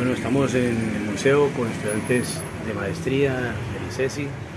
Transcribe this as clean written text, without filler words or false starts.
Bueno, estamos en el museo con estudiantes de maestría del ICESI